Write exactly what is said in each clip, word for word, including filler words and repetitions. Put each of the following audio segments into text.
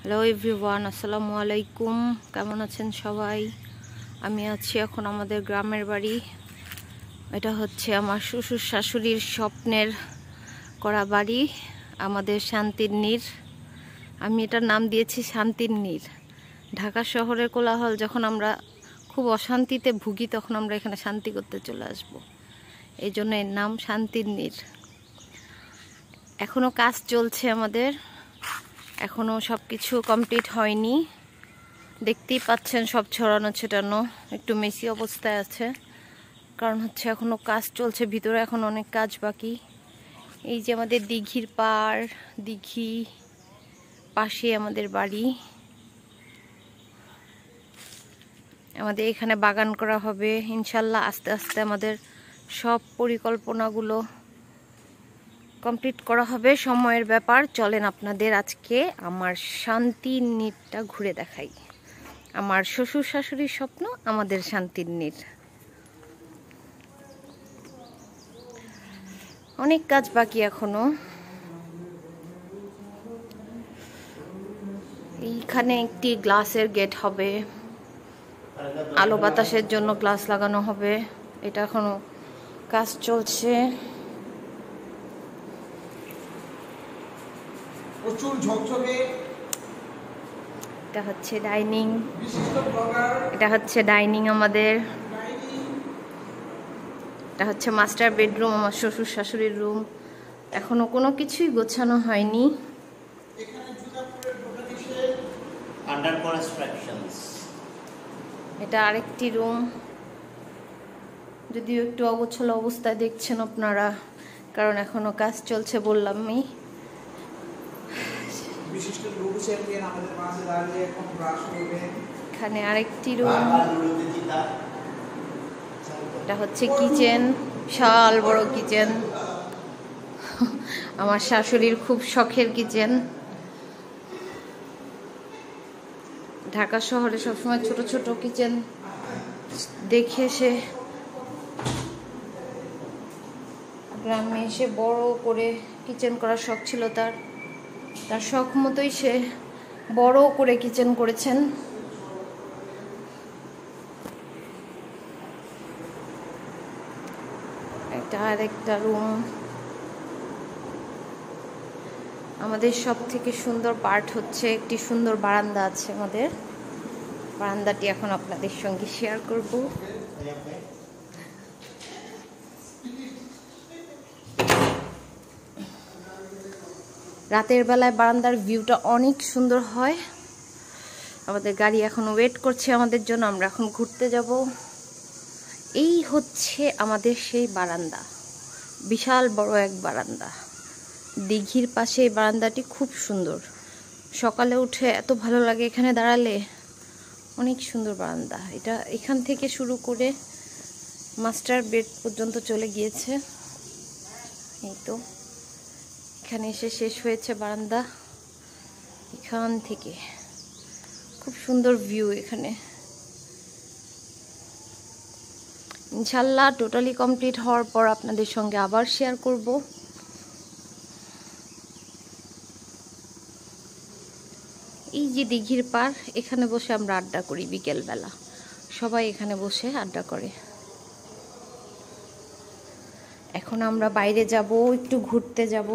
Hello everyone, আসসালামু আলাইকুম। কেমন আছেন সবাই? আমি আছি এখন আমাদের গ্রামের বাড়ি। এটা হচ্ছে আমার শ্বশুর শাশুড়ির স্বপ্নের করা বাড়ি, আমাদের শান্তির নীড়। আমি এটার নাম দিয়েছি শান্তির নীড়। ঢাকা শহরের কোলাহল যখন আমরা খুব অশান্তিতে ভুগি, তখন আমরা এখানে শান্তি করতে চলে আসব। এই জন্য এর নাম শান্তির নীড়। এখনও কাজ চলছে আমাদের, এখনও সব কিছু কমপ্লিট হয়নি। দেখতেই পাচ্ছেন সব ছড়ানো ছিটানো, একটু মেসি অবস্থায় আছে, কারণ হচ্ছে এখনও কাজ চলছে, ভিতরে এখন অনেক কাজ বাকি। এই যে আমাদের দিঘির পাড়, দিঘি পাশে আমাদের বাড়ি। আমাদের এখানে বাগান করা হবে ইনশাল্লাহ। আস্তে আস্তে আমাদের সব পরিকল্পনাগুলো কমপ্লিট করা হবে, সময়ের ব্যাপার। চলেন আপনাদের আজকে আমার শান্তির নীড়টা ঘুরে দেখাই। আমার শ্বশুর শাশুড়ির স্বপ্ন, আমাদের শান্তির নীড়। অনেক কাজ বাকি এখনো। এইখানে একটি গ্লাসের গেট হবে, আলো বাতাসের জন্য গ্লাস লাগানো হবে। এটা এখনো কাজ চলছে। প্রচুর ঝকঝকে। এটা হচ্ছে ডাইনিং, এটা হচ্ছে ডাইনিং আমাদের। এটা হচ্ছে মাস্টার বেডরুম, আমার শ্বশুর শাশুড়ির রুম। এখনো কোনো কিছুই গোছানো হয়নি। এটা আরেকটি রুম, যদিও একটু অগোছালো অবস্থায় দেখছেন আপনারা, কারণ এখনো কাজ চলছে বললামই। এখানে আরেকটি রুম, এটা হচ্ছে কিচেন, বিশাল বড় কিচেন, আমার শাশুড়ির খুব শখের কিচেন। ঢাকা শহরে সবসময় ছোট ছোট কিচেন দেখে সে গ্রামে এসে বড় করে কিচেন করার শখ ছিল তার। তার শখ মতোই সে বড় করে কিচেন করেছেন। এটা আর একটা রুম। আমাদের সব থেকে সুন্দর পার্ট হচ্ছে একটি সুন্দর বারান্দা আছে আমাদের। বারান্দাটি এখন আপনাদের সঙ্গে শেয়ার করব। রাতের বেলায় বারান্দার ভিউটা অনেক সুন্দর হয়। আমাদের গাড়ি এখন ওয়েট করছে আমাদের জন্য, আমরা এখন ঘুরতে যাব। এই হচ্ছে আমাদের সেই বারান্দা, বিশাল বড় এক বারান্দা। দিঘির পাশে এই বারান্দাটি খুব সুন্দর। সকালে উঠে এত ভালো লাগে এখানে দাঁড়ালে, অনেক সুন্দর বারান্দা। এটা এখান থেকে শুরু করে মাস্টার বেড পর্যন্ত চলে গিয়েছে। এই তো এখানে এসে শেষ হয়েছে বারান্দা। এখান থেকে খুব সুন্দর ভিউ এখানে। ইনশাল্লাহ টোটালি কমপ্লিট হওয়ার পর আপনাদের সঙ্গে আবার শেয়ার করব। এই যে দিঘির পাড়, এখানে বসে আমরা আড্ডা করি বিকেলবেলা। সবাই এখানে বসে আড্ডা করে। এখন আমরা বাইরে যাব, একটু ঘুরতে যাব।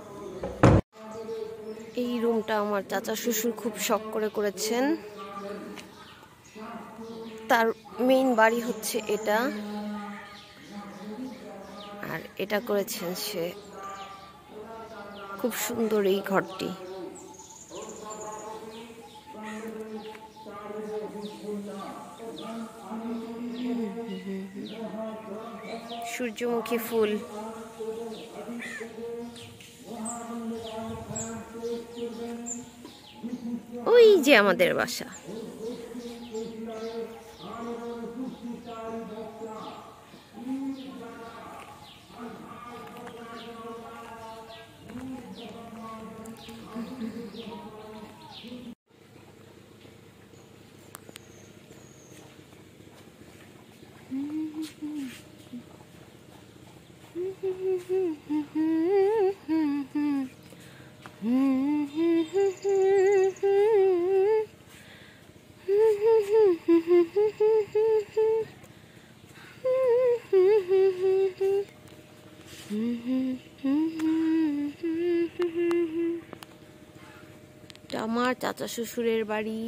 এই রুমটা আমার চাচা শ্বশুর খুব শখ করে করেছেন। তার মেইন বাড়ি হচ্ছে এটা, আর এটা করেছেন সে। খুব সুন্দর এই ঘরটি। সূর্যমুখী ফুল। ওই যে আমাদের বাসা। এটা আমার চাচা শ্বশুরের বাড়ি।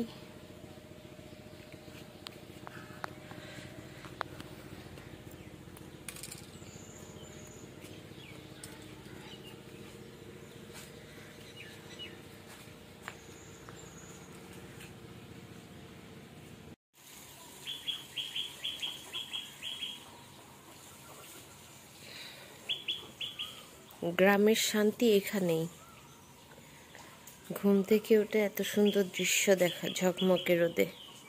গ্রামের শান্তি এখানেই। ঘুম থেকে উঠে এত সুন্দর দৃশ্য দেখা, ঝকমকে রোদে।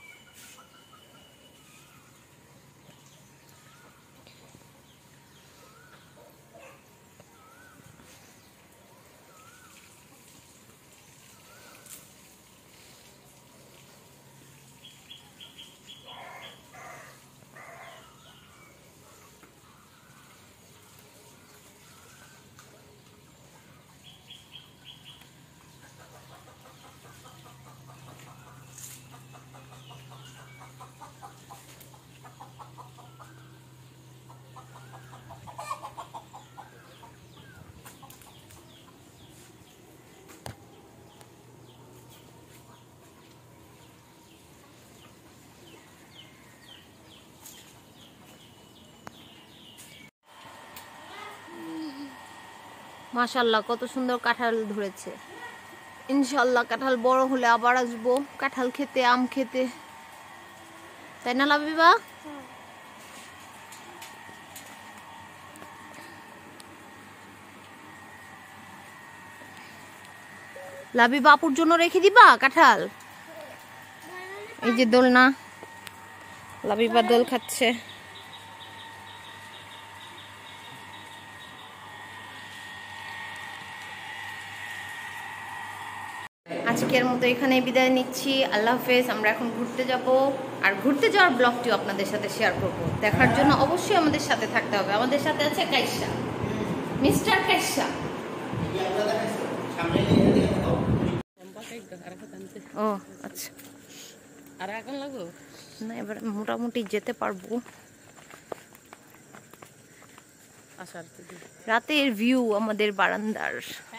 মাশাআল্লাহ, কত সুন্দর কাঁঠাল ধরেছে। ইনশাআল্লাহ কাঁঠাল বড় হলে আবার আসবো কাঁঠাল খেতে, আম খেতে, তাই না লাবিবা? লাবিবা আপুর জন্য রেখে দিবা কাঁঠাল? এই যে দোলনা, লাবিবা দোল খাচ্ছে। আজকের মতো এখানে বিদায় নিচ্ছি, আল্লাহ হাফেজ। আমরা এখন ঘুরতে যাব, আর ঘুরতে যাওয়ার ব্লগটিও আপনাদের সাথে শেয়ার করব। দেখার জন্য অবশ্যই আমাদের সাথে থাকতে হবে। আমাদের সাথে আছে কাইসা, মিস্টার কাইসা। ও আচ্ছা, আর এখন লাগো না, এবার মোটামুটি যেতে পারবো। রাতের ভিউ আমাদের বারান্দার।